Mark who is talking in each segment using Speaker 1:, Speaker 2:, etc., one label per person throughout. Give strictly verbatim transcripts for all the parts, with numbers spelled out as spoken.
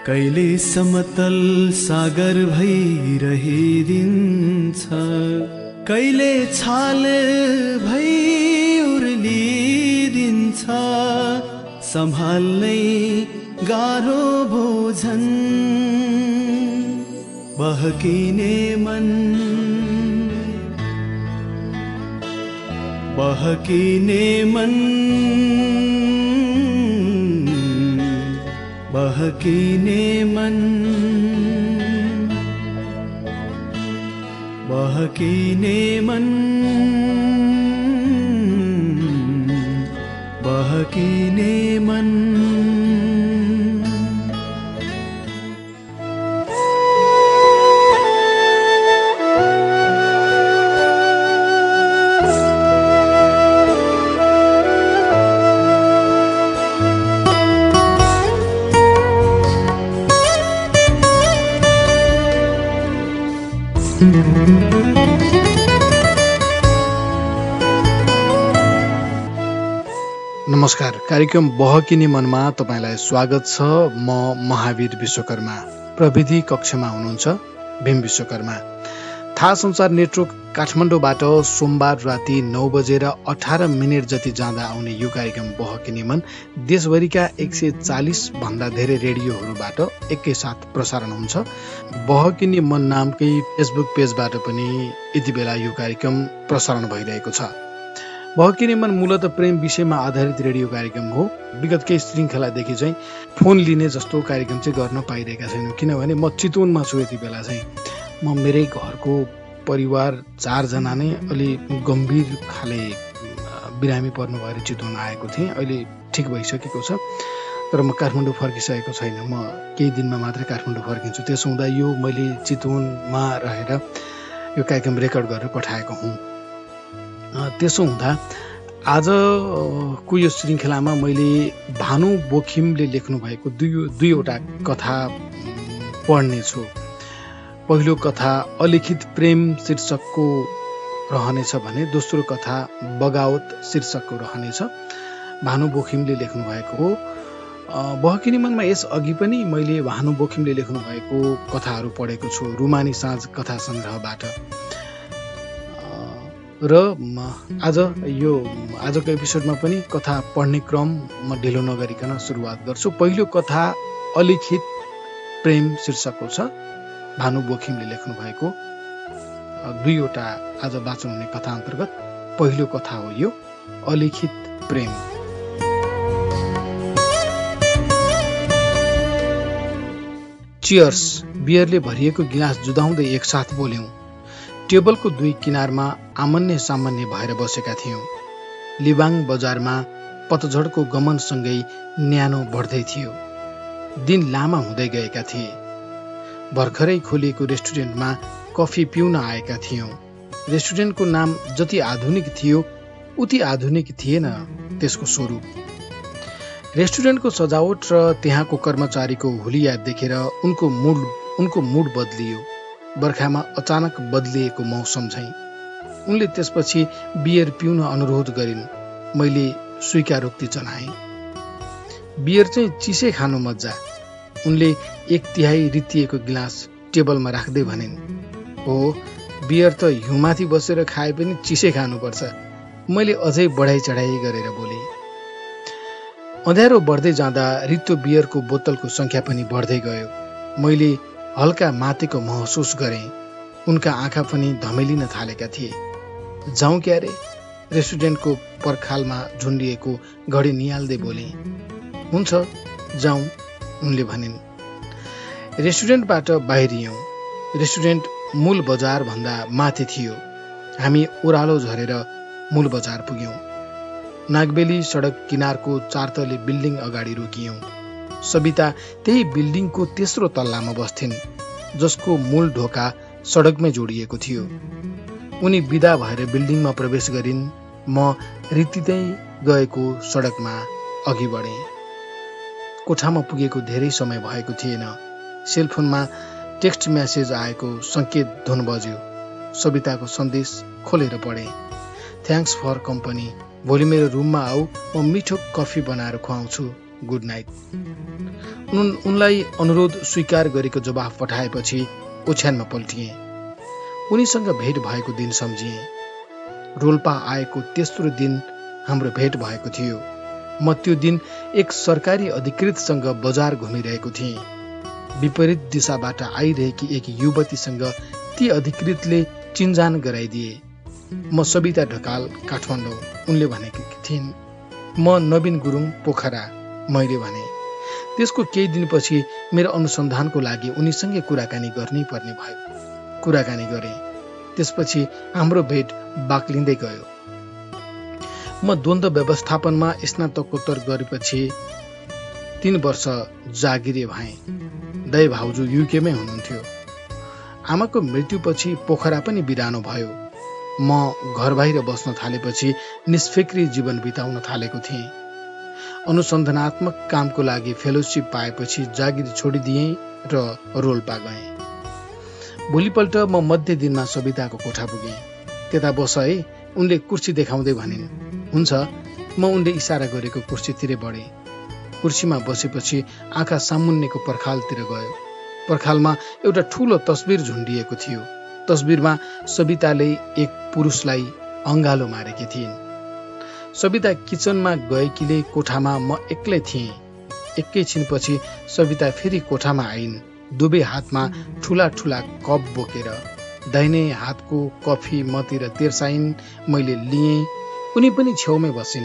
Speaker 1: कहिले समतल सागर भइरहिदिन्छ, कहिले छाल भई उर्लिदिन्छ, सम्हाल्नै गाह्रो भोजन। बहकिने मन बहकिने मन बहकिने मन बहकिने मन बहकिने मन।
Speaker 2: नमस्कार, कार्यक्रम बहकिने मनमा तपाईलाई स्वागत छ। म महावीर विश्वकर्मा, प्रविधि कक्षमा हुनुहुन्छ भीम विश्वकर्मा। थाहा संचार नेटवर्क काठमाडौँबाट सोमबार राति नौ बजेर अठार मिनट जति जाँदा आउने यो कार्यक्रम बहकिने मन देशभरिका एक सय चालिस भन्दा धेरै रेडियोहरूबाट एकैसाथ प्रसारण हुन्छ। बहकिने मन नामकै फेसबुक पेजबाट पनि यति बेला यो कार्यक्रम प्रसारण भइरहेको छ। बहकिने मन मूलत प्रेम विषयमा आधारित रेडियो कार्यक्रम हो। विगत केही श्रृङ्खलादेखि चाहिँ फोन लिने जस्तो कार्यक्रम चाहिँ गर्न पाइरहेका छैनौँ, किनभने म चितवनमा छु। यति बेला चाहिँ म मेरै घरको परिवार चारजना नै अलि गम्भीर खाले बिरामी पर्नु भएर चितवन आएको थिएँ। अहिले ठिक भइसकेको छ, तर म काठमाडौँ फर्किसकेको छैन। म केही दिनमा मात्रै काठमाडौँ फर्किन्छु। त्यसो हुँदा यो मैले चितवनमा रहेर यो कार्यक्रम रेकर्ड गरेर पठाएको हुँ। त्यसो हुँदा आजको यो श्रृङ्खलामा मैले भानु बोखिमले लेख्नु भएको दुई दुईवटा कथा पढ्नेछु। पहिलो कथा अलिखित प्रेम शीर्षकको रहनेछ भने दोस्रो कथा बगावत शीर्षकको रहनेछ। भानु बोखिमले लेख्नु भएको हो। बहकिने मनमा यस अघि पनि मैले भानु बोखिमले लेख्नु भएको कथाहरू पढेको छु रुमानी साँझ कथा सङ्ग्रहबाट। र आज यो आजको एपिसोडमा पनि कथा पढ्ने क्रम म ढिलो नगरिकन सुरुवात गर्छु। पहिलो कथा अलिखित प्रेम शीर्षकको छ। भानु बोखिमले लेख्नु भएको दुईवटा आज वाचन हुने कथा अन्तर्गत पहिलो कथा हो यो अलिखित प्रेम। चियर्स। बियरले भरिएको गिलास जुदाउँदै एकसाथ बोल्यौं। टेबलको दुई किनारमा आमन्य सामान्य भएर बसेका थियौं। लिबाङ बजारमा पतझडको गमनसँगै न्यानो बढ्दै थियो। दिन लामा हुँदै गएका थिए। भर्खरै खोलिएको रेस्टुरेन्टमा कफी पिउन आएका थियौं। रेस्टुरेन्टको नाम जति आधुनिक थियो उति आधुनिक थिएन त्यसको स्वरूप। रेस्टुरेन्टको सजावट र त्यहाँको कर्मचारीको हुलिया देखेर उनको मुड उनको मुड बदलियो। बर्खामा अचानक बदलिएको मौसम झैं। उनले त्यसपछि बियर पिउन अनुरोध गरिन्। मैले स्वीकारोक्ति जनाएँ। बियर चाहिँ चिसै खानु मजा। उनले एक तिहाई रित्तिएको गिलास टेबलमा राख्दै भनिन्, हो बियर त हिउँमाथि बसेर खाए पनि चिसै खानुपर्छ। मैले अझै बढाइ चढाइ गरेर बोलेँ। अँध्यारो बढ्दै जाँदा रित्तो बियरको बोतलको संख्या पनि बढ्दै गयो। मैले हल्का मातेको महसुस गरेँ। उनका आँखा पनि धमेलिन थालेका थिए। जाउँ क्यारे? रेस्टुरेन्टको पर्खालमा झुन्डिएको घडी निहाल्दै बोले। हुन्छ जाउँ, उनले भनिन्। रेस्टुरेन्टबाट बाहिरियौँ। रेस्टुरेन्ट मूल बजार भन्दा माथि थियो। हामी ओह्रालो झरेर मूल बजार पुग्यौँ। नागबेली सडक किनारको चारतले बिल्डिङ अगाडि रोकियौँ। सबिता त्यही बिल्डिङको तेस्रो तल्लामा बस्थिन्, जसको मूल ढोका सडकमै जोडिएको थियो। उनी बिदा भएर बिल्डिङमा प्रवेश गरिन्। म रित्तिँदै गएको सडकमा अघि बढेँ। कोठामा पुगेको धेरै समय भएको थिएन। सेलफोनमा टेक्स्ट म्यासेज आएको संकेत धुन बज्यो। सबिताको सन्देश खोलेर पढेँ। Thanks for company. भोलि मेरो रुममा आऊ, म मिठो कफी बनाएर खुवाउँछु। Good night. उन उनलाई अनुरोध स्वीकार गरेको जवाफ पठाएपछि ओछ्यानमा पल्टिए। उनीसँग भेट भएको दिन सम्झिए। रोल्पा आएको तेस्रो दिन हाम्रो भेट भएको थियो। म त्यो दिन एक सरकारी अधिकृतसँग बजार घुमिरहेको थिएँ। विपरीत दिशाबाट आइरहेकी एक युवतीसँग ती अधिकृतले चिन्जान गराइदिए। म सबिता ढकाल, काठमाडौँ। उनले भनेकी थिइन्, म नवीन गुरुङ, पोखरा। मैले भने। त्यसको केही दिनपछि मेरो अनुसन्धानको लागि उनीसँगै कुराकानी गर्नै पर्ने भयो। कुराकानी गरे। त्यसपछि हाम्रो भेट बाक्लिँदै गयो। म द्वन्द्व व्यवस्थापनमा स्नातकोत्तर गरेपछि तीन वर्ष जागिरे भएँ। दाइ भाउजू युकेमै हुनुहुन्थ्यो। आमाको मृत्युपछि पोखरा पनि बिरानो भयो। म घर बाहिर बस्न थालेपछि निष्फिक्री जीवन बिताउन थालेको थिएँ। अनुसन्धानात्मक कामको लागि फेलोशिप पाएपछि जागिर छोडिदिएँ र रोल्पा गएँ। भोलिपल्ट म मध्य दिनमा सबिताको कोठा पुगेँ। त्यता बस है, उनले कुर्सी देखाउँदै भनिन्। हुन्छ। म उनले इसारा गरेको कुर्सीतिर बढेँ। कुर्सीमा बसेपछि आँखा सामुन्नेको पर्खालतिर गयो। पर्खालमा एउटा ठूलो तस्बिर झुन्डिएको थियो। तस्बिरमा सबिताले एक पुरुषलाई अङ्गालो मारेकी थिइन्। सबिता किचनमा गएकीले कोठामा म एक्लै थिएँ। एकैछिनपछि सबिता फेरि कोठामा आइन्, दुवै हातमा ठूला ठूला कप बोकेर। दाहिने हातको कफी मतिर तेर्साइन्। मैले लिएँ। उनी पनि छेउमै बसिन्।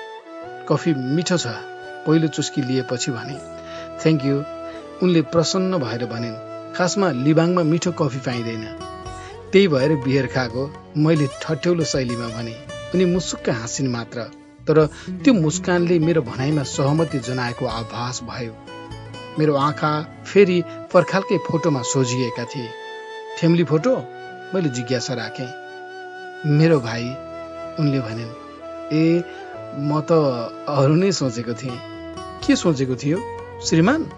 Speaker 2: कफी मिठो छ, पहिलो चुस्की लिएपछि भने। Thank you. उनले प्रसन्न भएर भनिन्। खासमा लिबाङमा मिठो कफी पाइँदैन, त्यही भएर बियर खाएको, मैले ठट्यौलो शैलीमा भने। उनी मुसुक्क हाँसिन् मात्र, तर त्यो मुस्कानले मेरो भनाइमा सहमति जनाएको आभास भयो। मेरो आँखा फेरि पर्खालकै फोटोमा सोझिएका थिए। Family photo? मैले जिज्ञासा राखेँ। मेरो भाइ, उनले भनिन्। ए, म त अरू नै सोचेको थिएँ। के सोचेको थियो, श्रीमान?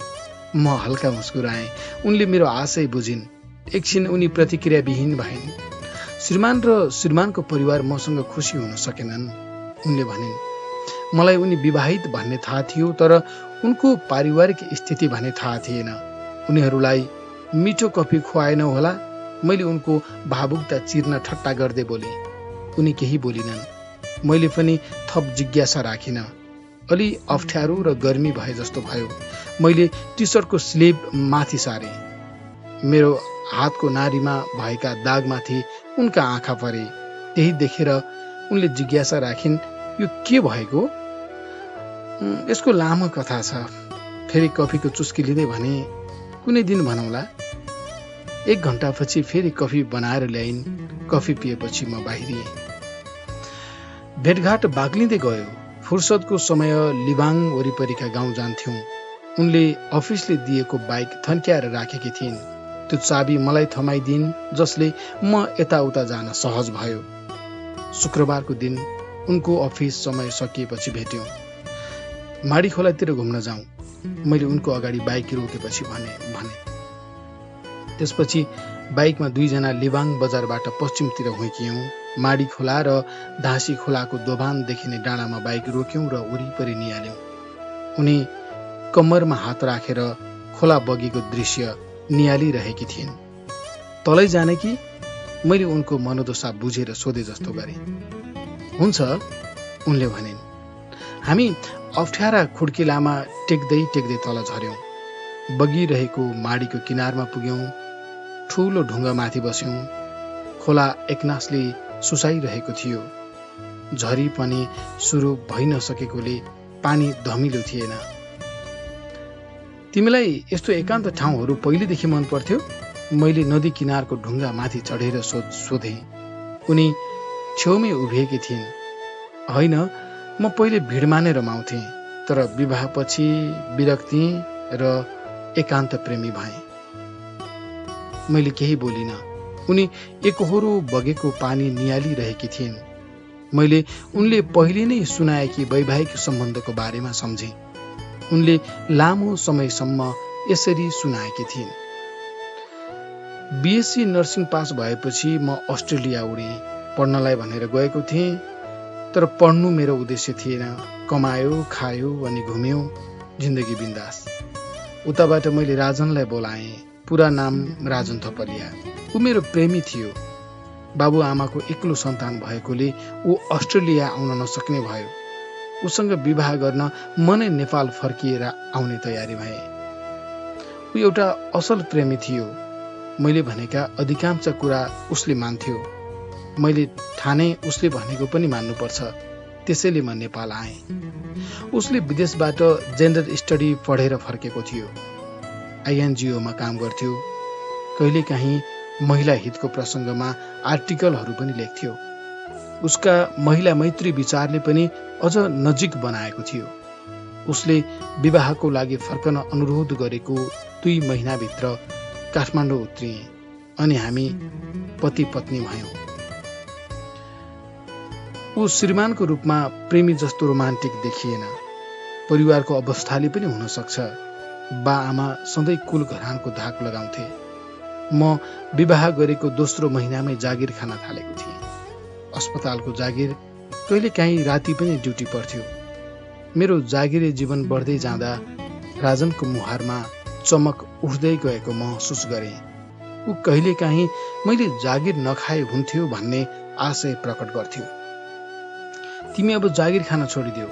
Speaker 2: म हल्का मुस्कुराएँ। उनले मेरो आशय बुझिन्। एकछिन उनी प्रतिक्रियाविहीन भइन्। श्रीमान र श्रीमानको परिवार मसँग खुसी हुन सकेनन्, उनले भनिन्। मलाई उनी विवाहित भन्ने थाहा थियो, तर उनको पारिवारिक स्थिति भन्ने थाहा थिएन। उनीहरूलाई मिठो कफी खुवाएन होला। मैले उनको भावुकता चिर्न ठट्टा गर्दै बोले। उनी केही बोलिनन्। मैले पनि थप जिज्ञासा राखिन। अलि अप्ठ्यारो र गर्मी भए जस्तो भयो। मैले टी सर्टको स्लिभ माथि सारे। मेरो हातको नारीमा भएका दागमाथि उनका आँखा परे। त्यही देखेर उनले जिज्ञासा राखिन्, यो के भएको? यसको लामो कथा छ। फेरि कफीको चुस्की लिँदै भने, कुनै दिन भनौँला। एक घण्टापछि फेरि कफी बनाएर ल्याइन्। कफी पिएपछि म बाहिरिएँ। भेटघाट बाक्लिँदै गयो। फुर्सदको समय लिबाङ वरिपरिका गाउँ जान्थ्यौं। उनले अफिसले दिएको बाइक थन्क्याएर राखेकी थिइन्। त्यो चाबी मलाई थमाइदिइन्, जसले म यताउता जान सहज भयो। शुक्रबारको दिन उनको अफिस समय सकिएपछि भेट्यौं। माडी खोलातिर घुम्न जाउँ, मैले उनको अगाडि बाइक रोकेपछि भने भने त्यसपछि बाइकमा दुईजना लिबाङ बजारबाट पश्चिमतिर हुइकियौं। माडी खोला र धासी खोलाको दोभान देखिने डाँडामा बाइक रोक्यौं र वरिपरि निहाल्यौं। उनी कम्मरमा हात राखेर खोला बगेको दृश्य निहालिरहेकी थिइन्। तलै जाने कि? मैले उनको मनोदशा बुझेर सोधे जस्तो गरे। हुन्छ, उनले भनिन्। हामी अप्ठ्यारा खुड्किलामा टेक्दै टेक्दै तल झर्यौं। बगिरहेको माडीको किनारमा पुग्यौं। ठूलो ढुङ्गा माथि बस्यौं। खोला एकनासले सुसाइरहेको थियो। झरी पनि सुरु भइ नसकेकोले पानी धमिलो थिएन। तिमीलाई यस्तो एकान्त ठाउँहरू पहिलेदेखि मन पर्थ्यो? मैले नदी किनारको ढुङ्गा माथि चढेर सोधे। उनी छेउमै उभिएकी थिइन्। होइन, म पहिले भिडमा नै रमाउँथे, तर विवाहपछि विरक्ति र एकान्त प्रेमी भएँ। मैले केही बोलिन। उनी एकहोरो बगेको पानी निहालिरहेकी थिइन्। मैले उनले पहिले नै सुनाएकी वैवाहिक सम्बन्धको बारेमा सम्झे। उनले लामो समयसम्म यसरी सुनाएकी थिइन्। बीएससी नर्सिङ पास भएपछि म अस्ट्रेलिया उडेँ। पढ्नलाई भनेर गएको थिएँ। तर पढ्नु मेरो उद्देश्य थिएन। कमायो, खायो अनि घुम्यो, जिन्दगी बिन्दास। उताबाट मैले राजनलाई बोलाएँ। पुरा नाम राजन थपलिया। ऊ मेरो प्रेमी थियो। बाबु आमाको एक्लो सन्तान भएकोले ऊ अस्ट्रेलिया आउन नसक्ने भयो। उसँग विवाह गर्न म नै नेपाल फर्किएर आउने तयारी भए। ऊ एउटा असल प्रेमी थियो। मैले भनेका अधिकांश कुरा उसले मान्थ्यो। मैले ठाने उसले भनेको पनि मान्नुपर्छ। त्यसैले म नेपाल आएँ। उसले विदेशबाट जेन्डर स्टडी पढेर फर्केको थियो। आइएनजिओमा काम गर्थ्यो। कहिलेकाहीँ महिला हितको प्रसङ्गमा आर्टिकलहरू पनि लेख्थ्यो। उसका महिला मैत्री विचारले पनि अझ नजिक बनाएको थियो। उसले विवाहको लागि फर्कन अनुरोध गरेको दुई महिनाभित्र काठमाडौँ उत्रिए अनि हामी पति पत्नी भयौँ। ऊ श्रीमानको रूपमा प्रेमी जस्तो रोमान्टिक देखिएन। परिवारको अवस्थाले पनि हुन सक्छ। बा आमा सधैँ कुल घरानको धाक लगाउँथे। म विवाह गरेको दोस्रो महिनामै जागिर खान थालेको थिएँ। अस्पतालको जागिर, कहिलेकाहीँ राति पनि ड्युटी पर्थ्यो। मेरो जागिरे जीवन बढ्दै जाँदा राजनको मुहारमा चमक उठ्दै गएको महसुस गरेँ। ऊ कहिलेकाहीँ मैले जागिर नखाए हुन्थ्यो भन्ने आशय प्रकट गर्थ्यो। तिमी अब जागिर खान छोडिदेऊ,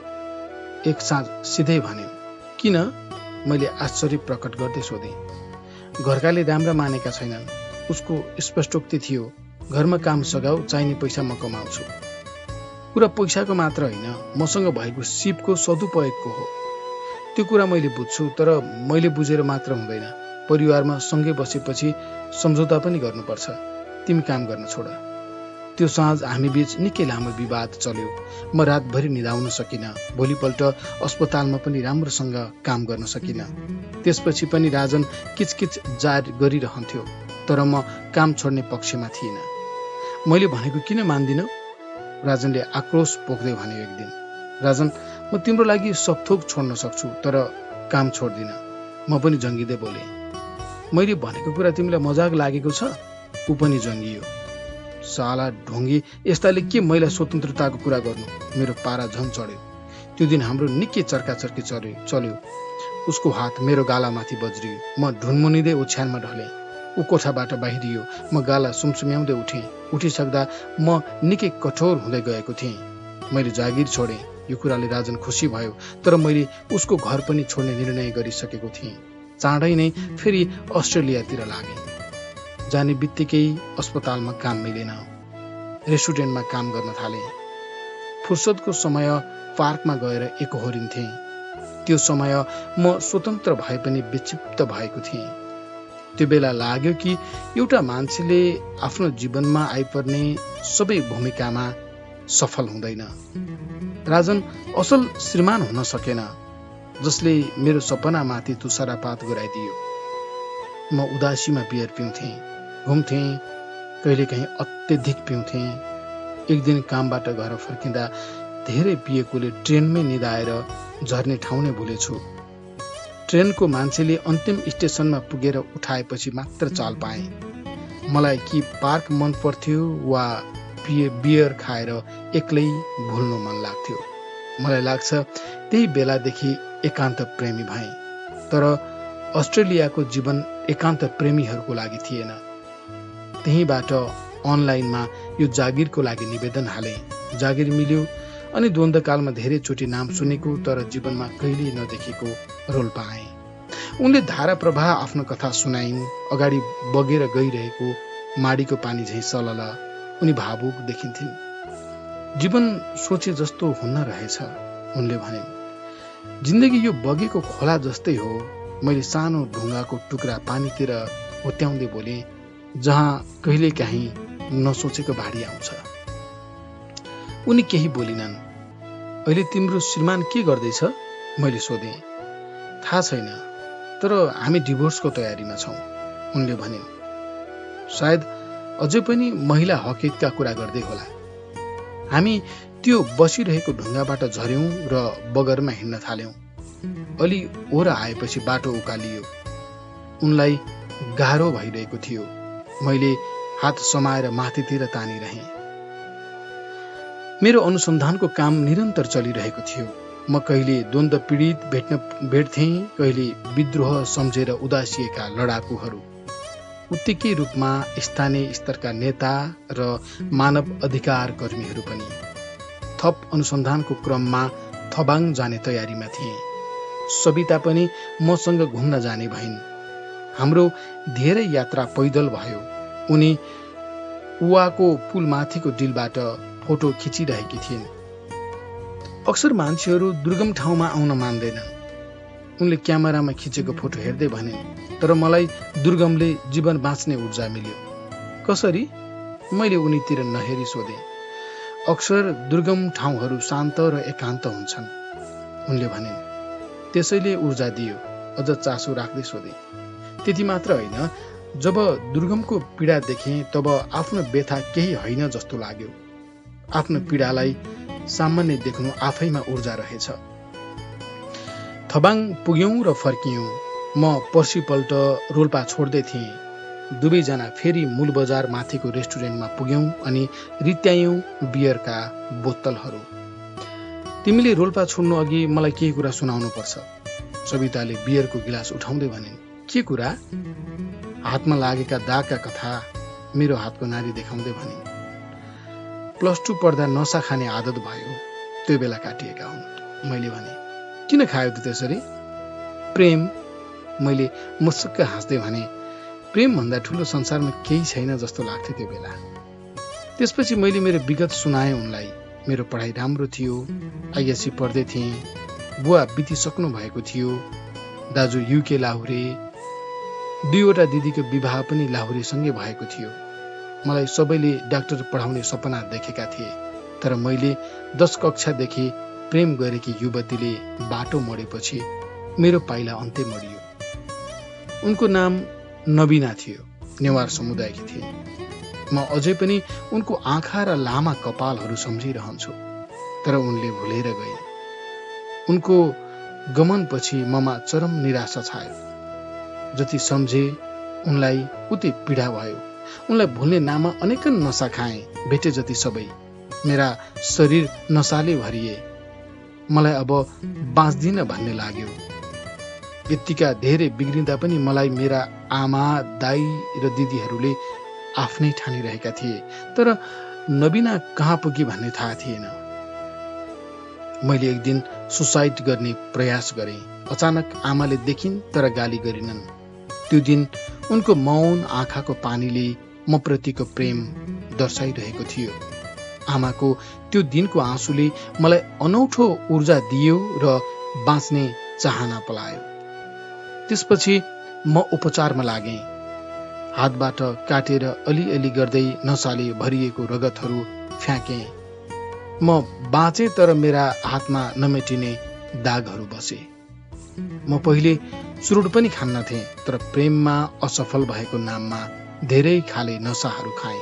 Speaker 2: एक साँझ सिधै भन्यो। किन? मैले आश्चर्य प्रकट गर्दै सोधेँ। घरकाले राम्रा मानेका छैनन्। उसको स्पष्टोक्ति थियो, घरमा काम सघाऊ, चाहिने पैसा म कमाउँछु। कुरा पैसाको मात्र होइन, मसँग भएको सिपको सदुपयोगको हो। त्यो कुरा मैले बुझ्छु, तर मैले बुझेर मात्र हुँदैन। परिवारमा सँगै बसेपछि सम्झौता पनि गर्नुपर्छ। तिमी काम गर्न छोड। त्यो साँझ हामी बीच निकै लामो विवाद चल्यो। म रातभरि निदाउन सकिन। भोलिपल्ट अस्पतालमा पनि राम्रोसँग काम गर्न सकिन। त्यसपछि पनि राजन किचकिच जारी गरिरहन्थ्यो, तर म काम छोड्ने पक्षमा थिइन। मैले भनेको किन मान्दिनौ? राजनले आक्रोश पोख्दै भन्यो एक दिन। राजन, म तिम्रो लागि सब थोक छोड्न सक्छु, तर काम छोड्दिन। म पनि जङ्गिँदै बोले। मैले भनेको कुरा तिमीलाई मजाक लागेको छ? ऊ पनि जङ्गियो। साला ढोङ्गी, यस्ताले के महिला स्वतन्त्रताको कुरा गर्नु? मेरो पारा झन चढ्यो। त्यो दिन हाम्रो निकै चर्काचर्की चल्यो चल्यो उसको हात मेरो गालामाथि बज्रियो। म ढुनमुनिँदै ओछ्यानमा ढलेँ। ऊ कोठाबाट बाहिरियो। म गाला सुमसुम्याउँदै उठेँ। उठिसक्दा म निकै कठोर हुँदै गएको थिएँ। मैले जागिर छोडेँ। यो कुराले राजन खुसी भयो, तर मैले उसको घर पनि छोड्ने निर्णय गरिसकेको थिएँ। चाँडै नै फेरि अस्ट्रेलियातिर लागेँ। जाने बित्तिकै अस्पतालमा काम मिलेन। रेस्टुरेन्टमा काम गर्न थालेँ। फुर्सदको समय पार्कमा गएर एकहोरिन्थेँ। त्यो समय म स्वतन्त्र भए पनि विक्षिप्त भएको थिएँ। त्यो बेला लाग्यो कि एउटा मान्छेले आफ्नो जीवनमा आइपर्ने सबै भूमिकामा सफल हुँदैन। राजन असल श्रीमान हुन सकेन, जसले मेरो सपनामाथि तुषारपात गराइदियो। म उदासीमा बियर पिउँथेँ, घुम्थेँ, कहिलेकाहीँ अत्यधिक पिउँथेँ। एक दिन कामबाट घर फर्किँदा धेरै पिएकोले ट्रेनमै निदाएर झर्ने ठाउँ नै भुलेछु। ट्रेनको मान्छेले अन्तिम स्टेसनमा पुगेर उठाएपछि मात्र चाल पाएँ। मलाई कि पार्क मन पर्थ्यो वा पिए बियर खाएर एक्लै भुल्नु मन लाग्थ्यो। मलाई लाग्छ त्यही बेलादेखि एकान्त प्रेमी भएँ। तर अस्ट्रेलियाको जीवन एकान्त प्रेमीहरूको लागि थिएन। त्यहीँबाट अनलाइनमा यो जागिरको लागि निवेदन हालेँ। जागिर मिल्यो अनि द्वन्द्वकालमा धेरैचोटि नाम सुनेको तर जीवनमा कहिल्यै नदेखेको रोल्पा आएँ। उनले धारा प्रवाह आफ्नो कथा सुनाइन्। अगाडि बगेर गइरहेको माडीको पानी झैँ सलल। उनी भावुक देखिन्थिन्। जीवन सोचे जस्तो हुन्न रहेछ, उनले भनिन्। जिन्दगी यो बगेको खोला जस्तै हो। मैले सानो ढुङ्गाको टुक्रा पानीतिर होत्याउँदै बोले, जहाँ कहिलेकाहीँ नसोचेको बाढी आउँछ। उनी केही बोलिनन्। अहिले तिम्रो श्रीमान के गर्दैछ? मैले सोधेँ। थाहा छैन, तर हामी डिभोर्सको तयारीमा छौँ, उनले भनिन्। सायद अझै पनि महिला हक हितका कुरा गर्दै होला। हामी त्यो बसिरहेको ढुङ्गाबाट झर्यौं र बगरमा हिँड्न थाल्यौं। अलि ओर आएपछि बाटो उकालियो। उनलाई गाह्रो भइरहेको थियो। मैले हात समाएर माथितिर तानिरहेँ। मेरो अनुसन्धानको काम निरन्तर चलिरहेको थियो। म कहिले द्वन्द्व पीडित भेट्न भेट्थेँ, कहिले विद्रोह सम्झेर उदासिएका लडाकुहरू, उत्तिकै रूपमा स्थानीय स्तरका नेता र मानव अधिकार कर्मीहरू पनि। थप अनुसन्धानको क्रममा थबाङ जाने तयारीमा थिए। सबिता पनि मसँग घुम्न जाने भइन्। हाम्रो धेरै यात्रा पैदल भयो। उनी उवाको पुलमाथिको डिलबाट फोटो खिचिरहेकी थिइन्। अक्सर मान्छेहरू दुर्गम ठाउँमा आउन मान्दैनन्। उनले क्यामेरामा खिचेको फोटो हेर्दै भनिन्, तर मलाई दुर्गमले जीवन बाँच्ने ऊर्जा मिल्यो। कसरी? मैले उनीतिर नहेरी सोधे। अक्सर दुर्गम ठाउँहरू शान्त र एकान्त हुन्छन्, उनले भनिन्। त्यसैले ऊर्जा दियो। अझ चासो राख्दै सोधे। त्यति मात्र होइन, जब दुर्गमको पीडा देखेँ तब आफ्नो व्यथा केही होइन जस्तो लाग्यो। आफ्नो पीडालाई सामान्य देख्नु आफैमा ऊर्जा रहेछ। थबाङ पुग्यौं र फर्कियौं। म पर्सिपल्ट रोल्पा छोड्दै थिएँ। दुवैजना फेरि मूल बजार माथिको रेस्टुरेन्टमा पुग्यौं अनि रित्यायौं बियरका बोतलहरू। तिमीले रोल्पा छोड्नु अघि मलाई केही कुरा सुनाउनु पर्छ, सबिताले बियरको गिलास उठाउँदै भनिन्। के कुरा? हातमा लागेका दागका कथा, मेरो हातको नारी देखाउँदै भनिन्। प्लस टू पढ्दा नसा खाने आदत भयो, त्यो बेला काटिएका हुन्, मैले भने। किन खायो त त्यसरी? प्रेम, मैले मुसुक्क हाँस्दै भने। प्रेम भन्दा ठुलो संसारमा केही छैन जस्तो लाग्थ्यो त्यो बेला। त्यसपछि मैले मेरो विगत सुनाएँ उनलाई। मेरो पढाइ राम्रो थियो, आइएससी पढ्दै थिएँ, बुवा बितिसक्नु भएको थियो, दाजु युके लाहुरे, दुईवटा दिदीको विवाह पनि लाहुरेसँगै भएको थियो। मलाई सबैले डाक्टर पढाउने सपना देखेका थिए, तर मैले दश कक्षादेखि प्रेम गरेकी युवतीले बाटो मोडेपछि मेरो पाइला अन्त्य मोडियो। उनको नाम नबिना थियो, नेवार समुदायकी थिए। म अझै पनि उनको आँखा र लामा कपालहरू सम्झिरहन्छु, तर उनले भुलेर गए। उनको गमनपछि ममा चरम निराशा छायो। जति सम्झे उनलाई उति पीडा भयो। उनलाई भुल्ने नाममा अनेकन नशा खाएँ, भेटे जति सबै। मेरा शरीर नशाले भरिए। मलाई अब बाँच्दिन भन्ने लाग्यो। यतिका धेरै बिग्रिँदा पनि मलाई मेरा आमा, दाई र दिदीहरूले आफ्नै ठानिरहेका थिए, तर नबिना कहाँ पुगी भन्ने थाहा थिएन। मैले एक दिन सुसाइड गर्ने प्रयास गरेँ। अचानक आमाले देखिन् तर गाली गरिनन्। त्यो दिन उनको मौन आँखाको पानीले म प्रतिको प्रेम दर्शाइरहेको थियो। आमाको त्यो दिनको आँसुले मलाई अनौठो ऊर्जा दियो र बाँच्ने चाहना पलायो। त्यसपछि म उपचारमा लागेँ। हातबाट काटेर अलिअलि गर्दै नशाले भरिएको रगतहरू फ्याँके। म बाँचे, तर मेरा हातमा नमेटिने दागहरू बसे। म पहिले चुरुट पनि खान्नथे, तर प्रेममा असफल भएको नाममा धेरै खाले नशाहरू खाएँ।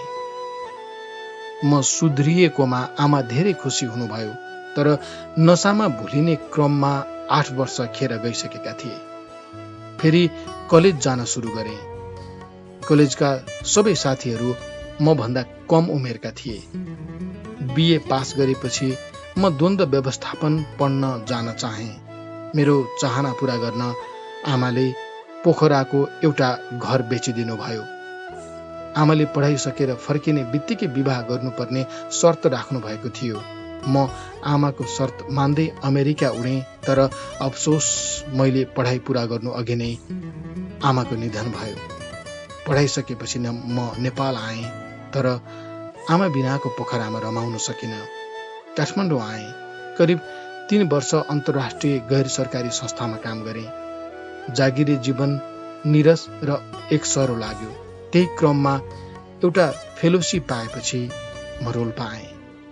Speaker 2: म सुध्रिएकोमा आमा धेरै खुसी हुनुभयो, तर नशामा भुलिने क्रममा आठ वर्ष खेर गइसकेका थिए। फेरि कलेज जान सुरु गरेँ। कलेजका सबै साथीहरू म भन्दा कम उमेरका थिए। बिए पास गरेपछि म द्वन्द्व व्यवस्थापन पढ्न जान चाहे। मेरो चाहना पूरा गर्न आमाले पोखराको एउटा घर बेचिदिनु भयो। आमाले पढाइ सकेर फर्किने बित्तिकै विवाह गर्नुपर्ने शर्त राख्नु भएको थियो। म आमाको शर्त मान्दै अमेरिका उडे, तर अफसोस मैले पढाइ पूरा गर्नु अघि नै आमाको निधन भयो। पढाइसकेपछि म नेपाल आएँ, तर आमा बिनाको पोखरामा रमाउन सकिन। काठमाडौँ आएँ। करिब तीन वर्ष अन्तर्राष्ट्रिय गैर सरकारी संस्थामा काम गरेँ। जागिरे जीवन निरस र एक सरो लाग्यो। त्यही क्रममा एउटा फेलोशिप पाएपछि म रोल्पा आएँ।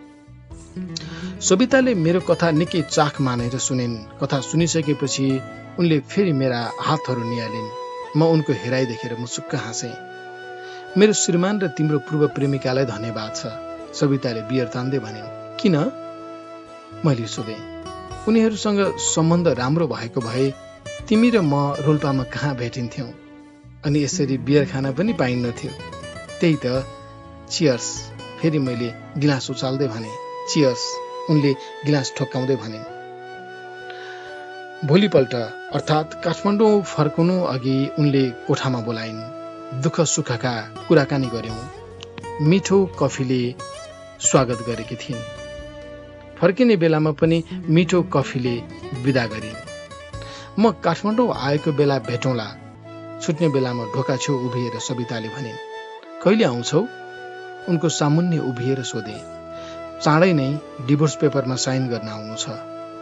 Speaker 2: सबिताले मेरो कथा निकै चाख मानेर सुनिन्। कथा सुनिसकेपछि उनले फेरि मेरा हातहरू निहालिन्। म उनको हेराइ देखेर मुसुक्क हाँसे। मेरो श्रीमान र तिम्रो पूर्व प्रेमिकालाई धन्यवाद छ, सबिताले बियर तान्दै भनिन्। किन? मैले सोधेँ। उनीहरूसँग सम्बन्ध राम्रो भएको भए तिमी र म रोल्पामा कहाँ भेटिन्थ्यौं अनि यसरी बियर खान पनि पाइन्नथ्यो। त्यही त, चियर्स। फेरि मैले गिलास उचाल्दै भने। चियर्स, उनले गिलास ठोक्काउँदै भनिन्। भोलिपल्ट अर्थात् काठमाडौँ फर्कनु अघि उनले कोठामा बोलाइन्। दुःख सुखका कुराकानी गर्यौं। मिठो कफीले स्वागत गरेकी थिइन्। फर्किने बेलामा पनि मिठो कफीले विदा गरिन्। म काठमाडौँ आएको बेला भेटौँला। छुट्ने बेलामा ढोका छेउ उभिएर सबिताले भनिन्। कहिले आउँछौ? उनको सामुन्ने उभिएर सोधे। चाँडै नै डिभोर्स पेपरमा साइन गर्न आउनु छ।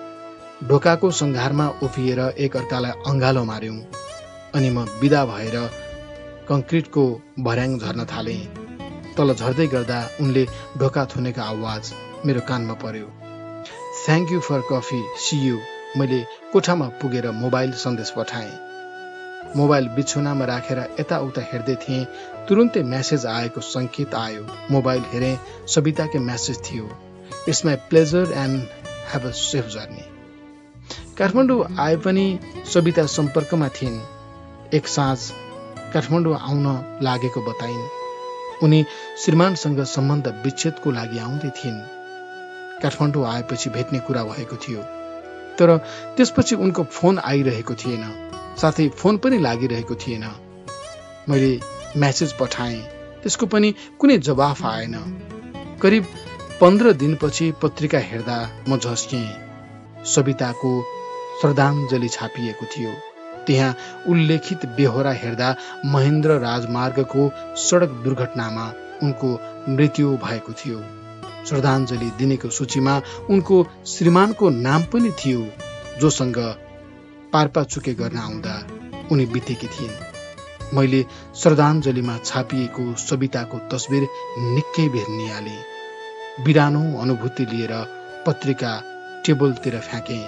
Speaker 2: ढोकाको सङ्घारमा उभिएर एक अर्कालाई अँगालो मार्यौं। अनि म विदा भएर कङ्क्रिटको भर्याङ झर्न थाले। तल झर्दै गर्दा उनले ढोका थुनेको आवाज मेरो कानमा पर्यो। Thank you for coffee, see you. मैले कोठामा पुगेर मोबाइल सन्देश पठाएँ। मोबाइल बिछौनामा राखेर यताउता हेर्दै थिएँ। तुरुन्तै म्यासेज आएको सङ्केत आयो। मोबाइल हेरेँ, सबिताकै म्यासेज थियो। It's my pleasure and have a safe journey. Kathmandu आए पनि सबिता सम्पर्कमा थिइन्। एक साँझ काठमाडौँ आउन लागेको बताइन्। उनी श्रीमानसँग सम्बन्ध विच्छेदको लागि आउँदै थिइन्। काठमाडौँ आएपछि भेट्ने कुरा भएको थियो, तर त्यसपछि उनको फोन आइरहेको थिएन, साथै फोन पनि लागिरहेको थिएन। मैले म्यासेज पठाएँ, त्यसको पनि कुनै जवाफ आएन। करिब पन्ध्र दिनपछि पत्रिका हेर्दा म झस्किएँ। सबिताको श्रद्धाञ्जली छापिएको थियो। त्यहाँ उल्लेखित बेहोरा हेर्दा महेन्द्र राजमार्गको सडक दुर्घटनामा उनको मृत्यु भएको थियो। श्रद्धाञ्जली दिनेको सूचीमा उनको श्रीमानको नाम पनि थियो, जोसँग पारपाचुके गर्न आउँदा उनी बितेकी थिइन्। मैले श्रद्धाञ्जलीमा छापिएको सबिताको तस्बिर निकै बेर निहालेँ। बिरानो अनुभूति लिएर पत्रिका टेबलतिर फ्याँकेँ।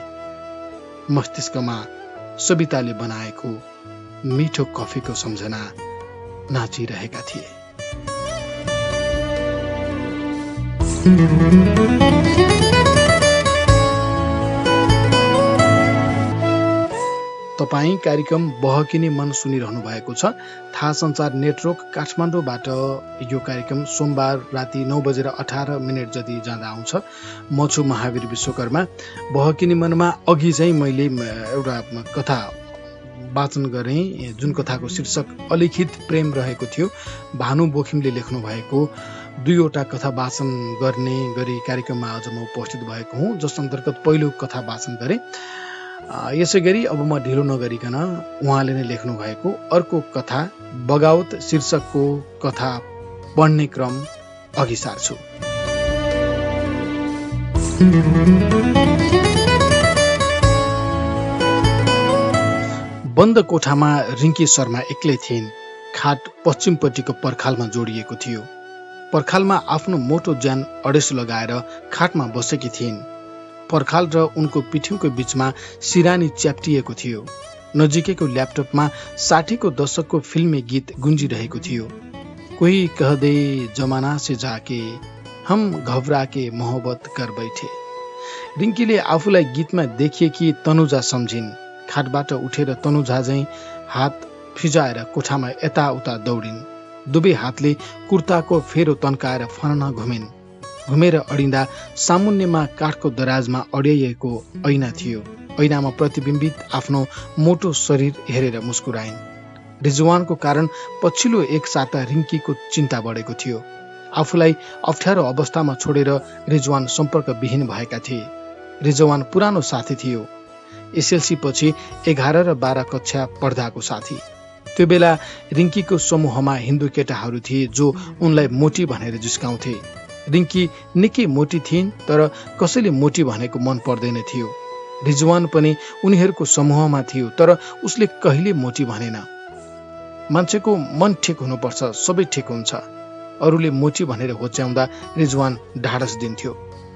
Speaker 2: मस्तिष्कमा सबिताले बनाएको मिठो कफीको सम्झना नाचिरहेका थिए। तपाईँ कार्यक्रम बहकिने मन सुनिरहनु भएको छ। थाहा संचार नेटवर्क काठमाडौँबाट यो कार्यक्रम सोमबार राति नौ बजेर अठार मिनट जति जाँदा आउँछ। म छु महावीर विश्वकर्मा। बहकिने मनमा अघि चाहिँ मैले एउटा कथा वाचन गरेँ, जुन कथाको शीर्षक अलिखित प्रेम रहेको थियो। भानु बोखिमले लेख्नु भएको दुईवटा कथा वाचन गर्ने गरी कार्यक्रममा आज म उपस्थित भएको हुँ, जस अन्तर्गत पहिलो कथा वाचन गरेँ। यसै गरी अब म ढिलो नगरिकन उहाँले नै लेख्नु भएको अर्को कथा बगावत शीर्षकको कथा पढ्ने क्रम अघि सार्छु। बन्द कोठामा रिङ्की शर्मा एक्लै थिइन्। खाट पश्चिमपट्टिको पर्खालमा जोडिएको थियो। पर्खालमा आफ्नो मोटो ज्यान अडेसो लगाएर खाटमा बसेकी थिइन्। पर्खाल र उनको पिठ्यौको बीचमा सिरानी च्याप्टिएको थियो। नजिकैको ल्यापटपमा साठीको दशकको फिल्मी गीत गुन्जिरहेको थियो। कोही कह दे जमाना से जाके हम घबरा के मोहब्बत कर बैठे। रिङ्कीले आफूलाई गीतमा देखिएकी तनुजा सम्झिन्। खाटबाट उठेर तनुजा झैं हात फिजाएर कोठामा यताउता दौडिन्। दुवै हातले कुर्ताको फेरो तन्काएर फनन घुमिन्। घुमेर अडिँदा सामुन्नेमा काठको दराजमा अड्याइएको ऐना थियो। ऐनामा प्रतिबिम्बित आफ्नो मोटो शरीर हेरेर मुस्कुराइन्। रिजवानको कारण पछिल्लो एक साता रिङ्कीको चिन्ता बढेको थियो। आफूलाई अप्ठ्यारो अवस्थामा छोडेर रिजवान सम्पर्कविहीन भएका थिए। रिजवान पुरानो साथी थियो, एसएलसी पछि एघार र बाह्र कक्षा पढ्दाको साथी। त्यो बेला रिङ्कीको समूहमा हिन्दू केटाहरू थिए जो उनलाई मोटी भनेर जिस्काउँथे। रिङ्की निकै मोटी थिइन्, तर कसैले मोटी भनेको मन पर्दैन थियो। रिजवान पनि उनीहरूको समूहमा थियो, तर उसले कहिले मोटी भनेन। मान्छेको मन ठिक हुनुपर्छ, सबै ठिक हुन्छ। अरूले मोटी भनेर होच्याउँदा रिजवान ढाडस दिन्थ्यो।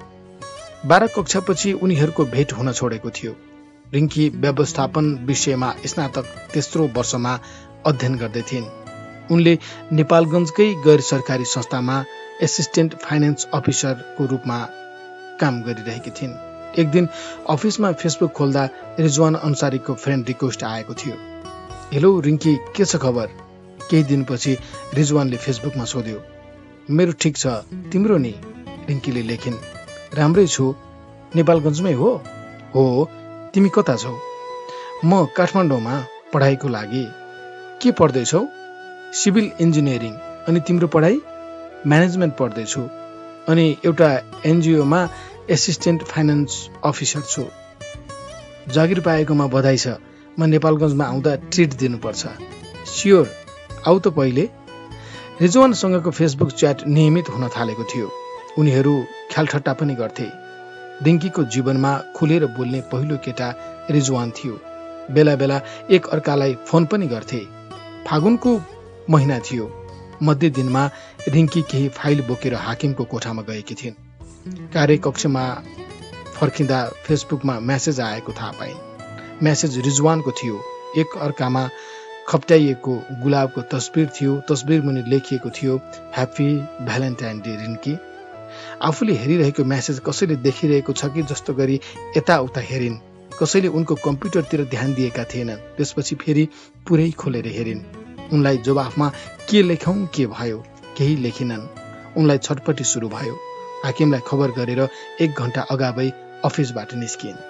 Speaker 2: बाह्र कक्षापछि उनीहरूको भेट हुन छोडेको थियो। रिङ्की व्यवस्थापन विषयमा स्नातक तेस्रो वर्षमा अध्ययन गर्दै थिइन्। उनले नेपालगञ्जकै गैर सरकारी संस्थामा एसिस्टेन्ट फाइनेन्स अफिसरको रूपमा काम गरिरहेकी थिइन्। एक दिन अफिसमा फेसबुक खोल्दा रिजवान अन्सारीको फ्रेन्ड रिक्वेस्ट आएको थियो। हेलो रिङ्की, के छ खबर? केही दिनपछि रिजवानले फेसबुकमा सोध्यो। मेरो ठिक छ, तिम्रो नि? रिङ्कीले लेखिन्। राम्रै छु। नेपालगञ्जमै हो? हो, तिमी कता छौ? म काठमाडौँमा पढाइको लागि। के पढ्दैछौ? Civil engineering. अनि तिम्रो पढाइ? म्यानेजमेन्ट पढ्दैछु अनि एउटा एनजिओमा एसिस्टेन्ट फाइनान्स अफिसर छु। जागिर पाएकोमा बधाई छ। म नेपालगञ्जमा आउँदा ट्रिट दिनुपर्छ। स्योर, आऊ त पहिले। रिजवानसँगको फेसबुक च्याट नियमित हुन थालेको थियो। उनीहरू ख्यालठट्टा पनि गर्थे। रिङ्कीको जीवनमा खुलेर बोल्ने पहिलो केटा रिजवान थियो। बेला बेला एक अर्कालाई फोन पनि गर्थे। फागुनको महिना थियो। मध्य दिनमा रिङ्की केही फाइल बोकेर हाकिमको कोठामा गएकी थिइन्। कार्यकक्षमा फर्किँदा फेसबुकमा म्यासेज आएको थाहा पाइन्। म्यासेज रिजवानको थियो। एक अर्कामा खप्ट्याइएको गुलाबको तस्बिर थियो। तस्बिर मुनि लेखिएको थियो, ह्याप्पी भ्यालेन्टाइन डे रिन्की। आफूले हेरिरहेको म्यासेज कसैले देखिरहेको छ कि जस्तो गरी यताउता हेरिन्। कसैले उनको कम्प्युटरतिर ध्यान दिएका थिएनन्। त्यसपछि फेरि पुरै खोलेर हेरिन्। उनलाई जवाफमा के लेखौँ के भयो, केही लेखिनन्। उनलाई छटपटी सुरु भयो। हाकिमलाई खबर गरेर एक घण्टा अगावै अफिसबाट निस्किन्।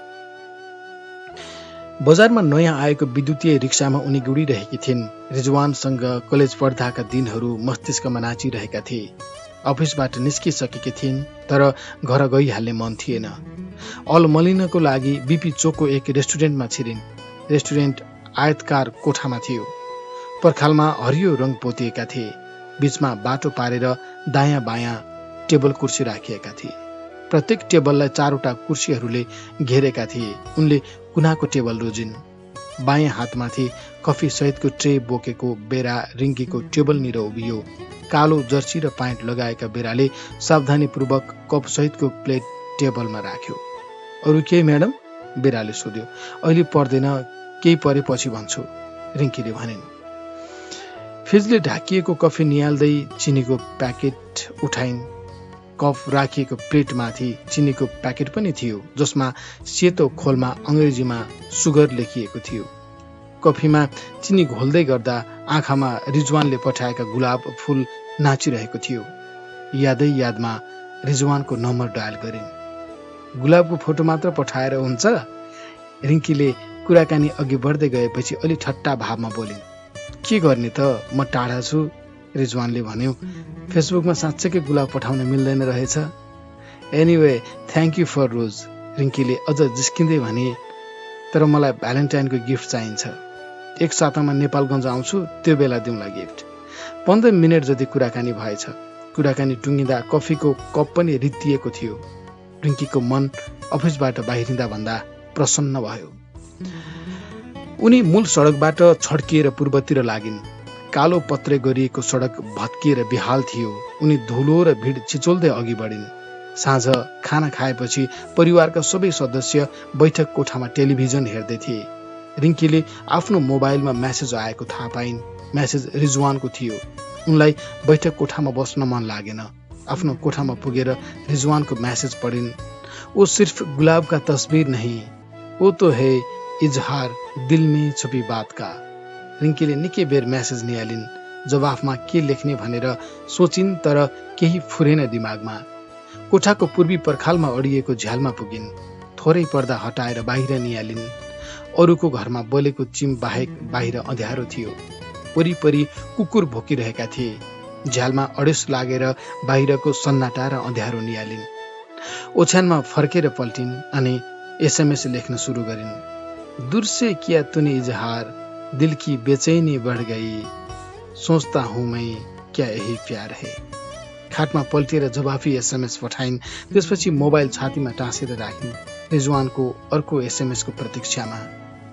Speaker 2: बजारमा नयाँ आएको विद्युतीय रिक्सामा उनी गुडिरहेकी थिइन्। रिजवानसँग कलेज पढ्दाका दिनहरू मस्तिष्कमा नाचिरहेका थिए। अफिसबाट निस्किसकेकी थिइन् तर घर गइहाल्ने मन थिएन। अलमलिनको लागि बिपी चोकको एक रेस्टुरेन्टमा छिरिन्। रेस्टुरेन्ट आयतकार कोठामा थियो। पर्खालमा हरियो रङ पोतिएका थिए। बीचमा बाटो पारेर दायाँ बायाँ टेबल कुर्सी राखिएका थिए। प्रत्येक टेबललाई चारवटा कुर्सीहरूले घेरेका थिए। उनले कुनाको टेबल रोजिन्। बायाँ हातमाथि कफी सहितको ट्रे बोकेको बेरा रिङ्कीको टेबलनिर उभियो। कालो जर्सी र प्यान्ट लगाएका बेराले सावधानीपूर्वक कप सहितको प्लेट टेबलमा राख्यो। अरू केही म्याडम? बेराले सोध्यो। अहिले पर्दैन, केही परेपछि भन्छु, रिङ्कीले भनिन्। फ्रिजले ढाकिएको कफी निहाल्दै चिनीको प्याकेट उठाइन्। कप राखिएको प्लेटमाथि चिनीको प्याकेट पनि थियो जसमा सेतो खोलमा अङ्ग्रेजीमा सुगर लेखिएको थियो। कफीमा चिनी घोल्दै गर्दा आँखामा रिजवानले पठाएका गुलाब फूल नाचिरहेको थियो। यादै यादमा रिजवानको नम्बर डायल गरिन्। गुलाबको फोटो मात्र पठाएर हुन्छ? रिङ्कीले कुराकानी अघि बढ्दै गएपछि अलि ठट्टा भावमा बोलिन्। के गर्ने त, म टाढा छु, रिजवानले भन्यो। फेसबुकमा साँच्चैकै गुलाब पठाउन मिल्दैन रहेछ। Anyway, thank you for rose, रिङ्कीले अझ जिस्किँदै भने। तर मलाई भ्यालेन्टाइनको गिफ्ट चाहिन्छ। एक सातामा नेपालगञ्ज आउँछु, त्यो बेला दिउँला गिफ्ट। पन्ध्र मिनट जति कुराकानी भएछ। कुराकानी टुङ्गिँदा कफीको कप पनि रित्तिएको थियो। रिङ्कीको मन अफिसबाट बाहिरिँदा भन्दा प्रसन्न भयो। उनी मूल सडकबाट छड्किएर पूर्वतिर लागिन्। कालो पत्रे गरिएको सडक भत्किएर बेहाल थियो। उनी धुलो र भिड छिचोल्दै अघि बढिन्। साँझ खाना खाएपछि परिवारका सबै सदस्य बैठक कोठामा टेलिभिजन हेर्दै थिए। रिङ्कीले आफ्नो मोबाइलमा म्यासेज आएको थाहा पाइन्। म्यासेज रिजवानको थियो। उनलाई बैठक कोठामा बस्न मन लागेन। आफ्नो कोठामा पुगेर रिजवानको म्यासेज पढिन्। वो सिर्फ गुलाब का तस्वीर नहीं, वो तो है इजहार दिल में छुपी बात का। रिङ्कीले निकै बेर म्यासेज निहालिन्। जवाफमा के लेख्ने भनेर सोचिन् तर केही फुरेन दिमागमा। कोठाको पूर्वी पर्खालमा अडिएको झ्यालमा पुगिन्। थोरै पर्दा हटाएर बाहिर निहालिन्। अरूको घरमा बलेको चिम बाहेक बाहिर अँध्यारो थियो। वरिपरि कुकुर भोकिरहेका थिए। झ्यालमा अडेस लागेर बाहिरको सन्नाटा र अँध्यारो निहालिन्। ओछ्यानमा फर्केर पल्टिन् अनि एसएमएस लेख्न सुरु गरिन्। दूर से किया तूने इजहार, दिल की बेचैनी बढ़ गई, सोचता हूं मैं क्या यही प्यार है। खाटमा पल्टिएर जवाफी एसएमएस पठाइन्। त्यसपछि मोबाइल छातीमा टाँसेर राखिन्। रिजवानको अर्को एसएमएसको प्रतीक्षामा।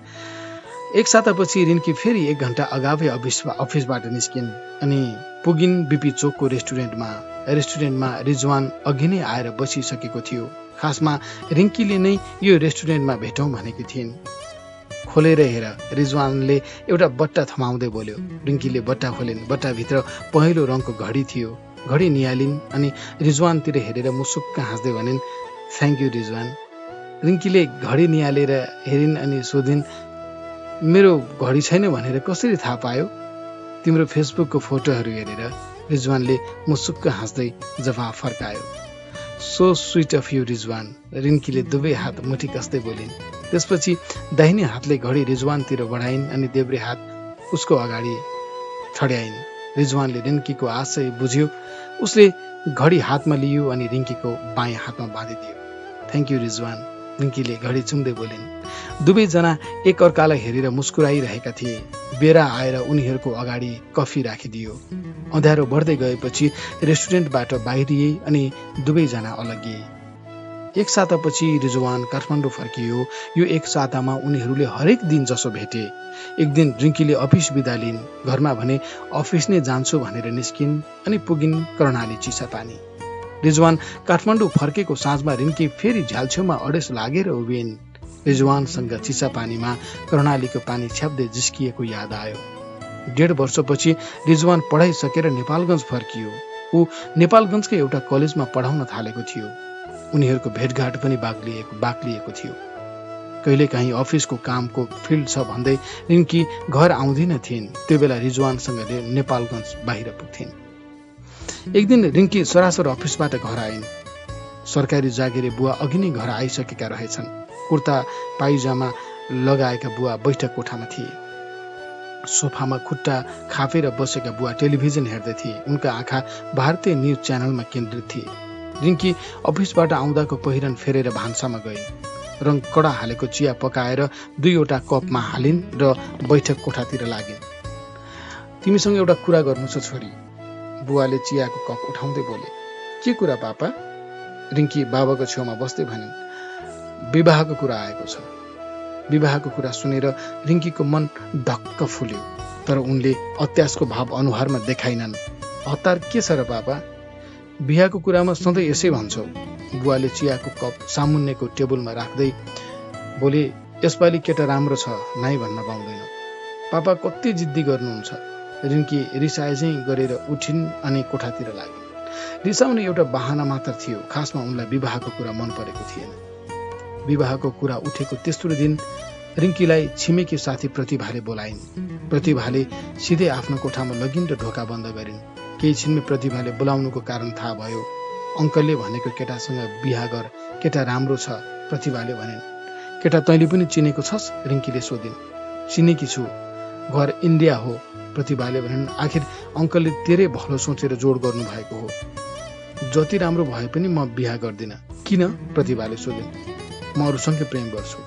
Speaker 2: एक सातापछि रिन्की फेरि एक घण्टा अगावै अफिसबाट निस्किन् अनि पुगिन् बिपी चोकको रेस्टुरेन्टमा। रेस्टुरेन्टमा रिजवान अघि नै आएर बसिसकेको थियो। खासमा रिन्कीले नै यो रेस्टुरेन्टमा भेटौँ भनेकी थिइन्। खोलेर हेर, रिजवानले एउटा बट्टा थमाउँदै बोल्यो। रिन्कीले बट्टा खोलिन्। बट्टाभित्र पहेँलो रङको घडी थियो। घडी निहालिन् अनि रिजवानतिर हेरेर मुसुक्क हाँस्दै भनिन्, थ्याङ्क यू रिजवान। रिन्कीले घडी निहालेर हेरिन् अनि सोधिन्, मेरो घडी छैन भनेर कसरी थाहा पायो? तिम्रो फेसबुकको फोटोहरू हेरेर, रिजवानले मुसुक्क हाँस्दै जवाफ फर्कायो। So sweet of you Rizwan, रिन्कीले दुवै हात मुठी कस्दै बोलिन्। त्यसपछि दाहिने हातले घडी रिजवानतिर बढाइन् अनि देब्रे हात उसको अगाडि ठड्याइन्। रिजवानले रिन्कीको आशय बुझ्यो। उसले घडी हातमा लियो अनि रिन्कीको बायाँ हातमा बाँधिदियो। थ्याङ्क यू रिजवान, रिन्कीले घडी चुम्दै बोलिन्। दुवैजना एक अर्कालाई हेरेर मुस्कुराइरहेका थिए। बेरा आएर उनीहरूको अगाडि कफी राखिदियो। अँध्यारो बढ्दै गएपछि रेस्टुरेन्टबाट बाहिरिए अनि दुवैजना अलगिए। एक सातापछि रिजवान काठमाडौँ फर्कियो। यो एक सातामा उनीहरूले हरेक दिन जसो भेटे। एक दिन रिन्कीले अफिस बिदा लिन्। घरमा भने अफिस नै जान्छु भनेर निस्किन् अनि पुगिन् कर्णाली चिसापानी। रिजवान काठमाडौँ फर्केको साँझमा रिन्की फेरि झ्यालछेउमा अडेस लागेर उभिन्। रिजवानसँग चिसापानीमा कर्णालीको पानी छ्याप्दै जिस्किएको याद आयो। डेढ वर्षपछि रिजवान पढाइ सकेर नेपालगञ्ज फर्कियो। ऊ नेपालगञ्जकै एउटा कलेजमा पढाउन थालेको थियो। उनीहरूको भेटघाट पनि बाक्लिएको बाक्लिएको थियो। कहिलेकाहीँ अफिसको कामको फिल्ड छ भन्दै रिन्की घर आउँदिन थिइन्। त्यो बेला रिजवानसँग नेपालगञ्ज बाहिर पुग्थिन्। एक दिन रिन्की सरासर अफिसबाट घर आइन्। सरकारी जागिरे बुवा अघि नै घर आइसकेका रहेछन्। कुर्ता पाइजामा लगाएका बुवा बैठक कोठामा थिए। सोफामा खुट्टा खाफेर बसेका बुवा टेलिभिजन हेर्दै थिए। उनका आँखा भारतीय न्युज च्यानलमा केन्द्रित थिए। रिन्की अफिसबाट आउँदाको पहिरन फेरेर भान्सामा गइन्। रङ कडा हालेको चिया पकाएर दुईवटा कपमा हालिन् र बैठक कोठातिर लागिन्। तिमीसँग एउटा कुरा गर्नु छ छोरी, बुवाले चियाको कप उठाउँदै बोले। के कुरा पापा? रिन्की बाबाको छेउमा बस्दै भनिन्। विवाहको कुरा आएको छ। विवाहको कुरा सुनेर रिन्कीको मन ढक्क फुल्यो, तर उनले अत्यासको भाव अनुहारमा देखाइनन्। हतार के छ र पापा? बिहाको कुरामा सधैँ यसै भन्छौ। बुवाले चियाको कप सामुन्नेको टेबलमा राख्दै बोले। यसपालि केटा राम्रो छ, नाइ भन्न पाउँदैन। पापा कति जिद्दी गर्नुहुन्छ। रिन्की रिसाएझै गरेर उठिन् अनि कोठातिर लागिन्। रिसाउने एउटा बहाना मात्र थियो। खासमा उनलाई विवाहको कुरा मन परेको थिएन। विवाहको कुरा उठेको तेस्रो दिन रिन्कीलाई छिमेकी साथी प्रतिभाले बोलाइन्। प्रतिभाले सिधै आफ्नो कोठामा लगिन् र ढोका बन्द गरिन्। केही छिनमै प्रतिभाले बोलाउनुको कारण थाहा भयो। अङ्कलले भनेको केटासँग बिहा गर, केटा राम्रो छ, प्रतिभाले भनिन्। केटा तैँले पनि चिनेको छस्? रिन्कीले सोधिन्। चिनेकी छु, घर इन्डिया हो, प्रतिभाले भनिन्। आखिर अङ्कलले तेरै भलो सोचेर जोड गर्नु भएको हो। जति राम्रो भए पनि म बिहा गर्दिन। किन? प्रतिभाले सोधिन्। म अरूसँगै प्रेम गर्छु।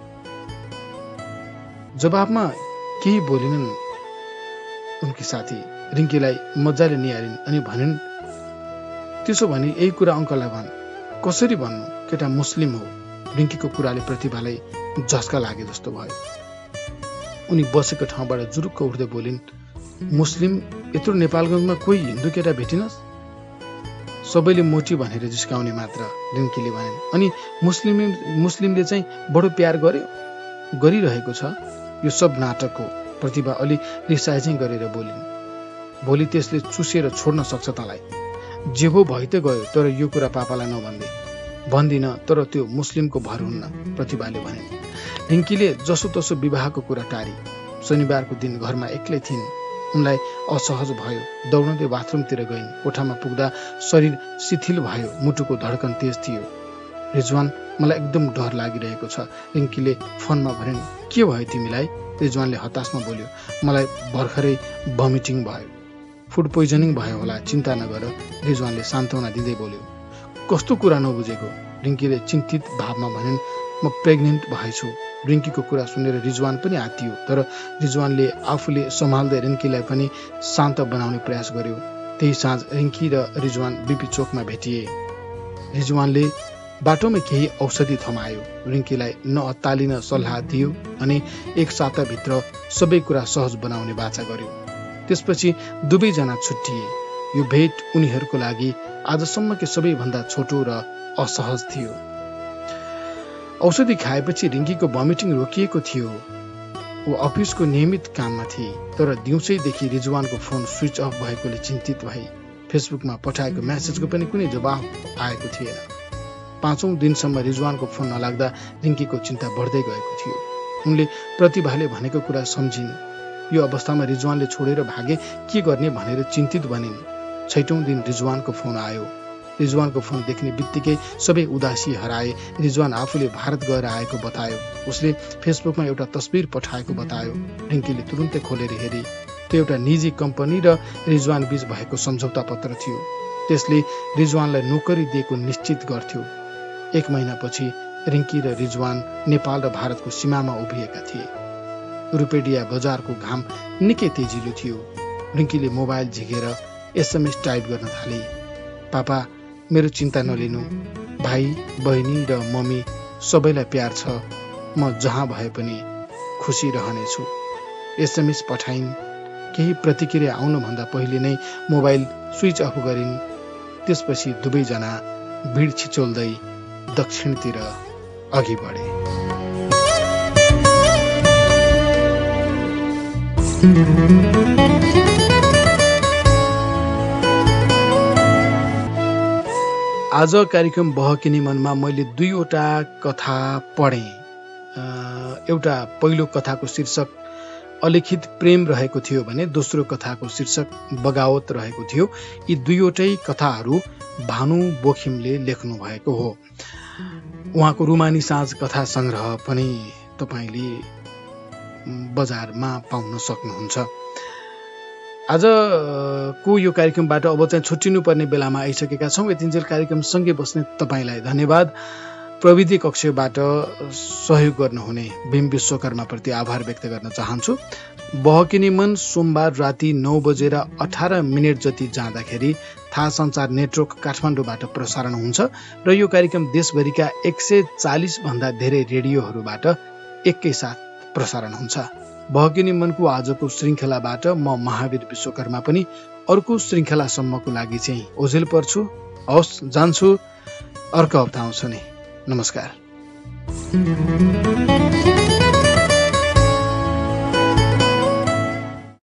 Speaker 2: जवाफमा केही बोलिनन् उनकी साथी। रिन्कीलाई मजाले निहारिन् अनि भनिन्, त्यसो भने यही कुरा अङ्कललाई भन्। कसरी भन्नु? केटा मुस्लिम हो। रिन्कीको कुराले प्रतिभालाई झस्का लागे जस्तो भयो। उनी बसेको ठाउँबाट जुरुक्क उठ्दै बोलिन्। मुस्लिम? यत्रो नेपालगञ्जमा कोही हिन्दू केटा भेटिनस्? सबैले मोटी भनेर जिस्काउने मात्र, रिन्कीले भनिन्। अनि मुस्लिम मुस्लिमले चाहिँ बडो प्यार गर्यो गरिरहेको छ। यो सब नाटक हो, प्रतिभा अलि रिसाइ चाहिँ गरेर बोलिन्। भोलि त्यसले चुसेर छोड्न सक्छ तँलाई। जे हो भइ त गयो, तर यो कुरा पापालाई नभन्दै। भन्दिन, तर त्यो मुस्लिमको भर हुन्न, प्रतिभाले भनिन्। रिन्कीले जसो तसो विवाहको कुरा टारी। शनिबारको दिन घरमा एक्लै थिइन्। उनलाई असहज भयो। दौडँदै बाथरुमतिर गइन्। कोठामा पुग्दा शरीर शिथिल भयो। मुटुको धड्कन तेज थियो। रिजवान, मलाई एकदम डर लागिरहेको छ, रिन्कीले फोनमा भनिन्। के भयो तिमीलाई? रिजवानले हताशमा बोल्यो। मलाई भर्खरै भमिटिङ भयो, फुड पोइजनिङ भयो होला, चिन्ता नगर, रिजवानले सान्त्वना दिँदै बोल्यो। कस्तो कुरा नबुझेको? रिन्कीले चिन्तित भावमा भनिन्। म प्रेग्नेन्ट भएछु। रिन्कीको कुरा सुनेर रिजवान पनि आत्तियो, तर रिजवानले आफूले सम्हाल्दै रिन्कीलाई पनि शान्त बनाउने प्रयास गर्यो। त्यही साँझ रिन्की र रिजवान बिपी चोकमा भेटिए। रिजवानले बाटोमा केही औषधि थमायो, रिन्कीलाई नअत्तालिन सल्लाह दियो अनि एक साताभित्र सबै कुरा सहज बनाउने बाचा गर्यो। त्यसपछि दुवैजना छुट्टिए। यो भेट उनीहरूको लागि आजसम्मकै सबैभन्दा छोटो र असहज थियो। औषधि खाएपछि रिन्कीको भमिटिङ रोकिएको थियो। ऊ अफिसको नियमित काममा थिए, तर दिउँसैदेखि रिजवानको फोन स्विच अफ भएकोले चिन्तित भए। फेसबुकमा पठाएको मेसेजको पनि कुनै जवाफ आएको थिएन। पाँचौं दिनसम्म रिजवानको फोन नलाग्दा रिन्कीको चिन्ता बढ्दै गएको थियो। उनले प्रतिभाले भनेको कुरा सम्झिन्। यो अवस्थामा रिजवानले छोडेर भागे के गर्ने भनेर चिन्तित बनिन्। छैटौं दिन रिजवानको फोन आयो। रिजवानको फोन देख्ने बित्तिकै सबै उदासी हराए। रिजवान आफूले भारत गएर आएको बतायो। उसले फेसबुकमा एउटा तस्बिर पठाएको बतायो। रिङ्कीले तुरुन्तै खोलेर हेरे। त्यो एउटा निजी कम्पनी र रिजवान बीच भएको सम्झौता पत्र थियो। त्यसले रिजवानलाई नोकरी दिएको निश्चित गर्थ्यो। एक महिनापछि रिङ्की र रिजवान नेपाल र भारतको सीमामा उभिएका थिए। रुपेडिया बजारको घाम निकै तेजिलो थियो। रिङ्कीले मोबाइल झिकेर एसएमएस टाइप गर्न थाले। पापा, मेरो चिन्ता नलिनु। भाइ बहिनी र मम्मी सबैलाई प्यार छ। म जहाँ भए पनि खुसी रहनेछु। एसएमएस पठाइन्। केही प्रतिक्रिया आउनुभन्दा पहिले नै मोबाइल स्विच अफ गरिन्। त्यसपछि दुवैजना भिड छिचोल्दै दक्षिणतिर अघि बढे। आज कार्यक्रम बहकिनी मनमा मैले दुईवटा कथा पढेँ। एउटा पहिलो कथाको शीर्षक अलिखित प्रेम रहेको थियो भने दोस्रो कथाको शीर्षक बगावत रहेको थियो। यी दुईवटै कथाहरू भानु बोखिमले लेख्नु भएको हो। उहाँको रुमानी साँझ कथा संग्रह पनि तपाईँले बजारमा पाउन सक्नुहुन्छ। आजको यो कार्यक्रमबाट अब चाहिँ छुट्टिनु पर्ने बेलामा आइसकेका छौँ। यतिन्जेल कार्यक्रम सँगै बस्ने तपाईँलाई धन्यवाद। प्रविधि कक्षबाट सहयोग गर्नुहुने भीम विश्वकर्माप्रति आभार व्यक्त गर्न चाहन्छु। बहकिनी मन सोमबार राति नौ बजेर अठार मिनट जति जाँदाखेरि थाहा संचार नेटवर्क काठमाडौँबाट प्रसारण हुन्छ र यो कार्यक्रम देशभरिका एक सय चालिस भन्दा धेरै रेडियोहरूबाट एकैसाथ प्रसारण हुन्छ। बहकिनी मनको आजको श्रृङ्खलाबाट म महावीर विश्वकर्मा पनि अर्को श्रृङ्खलासम्मको लागि चाहिँ ओझेल पर्छु। हवस्, जान्छु। अर्को हप्ता आउँछु नि। नमस्कार।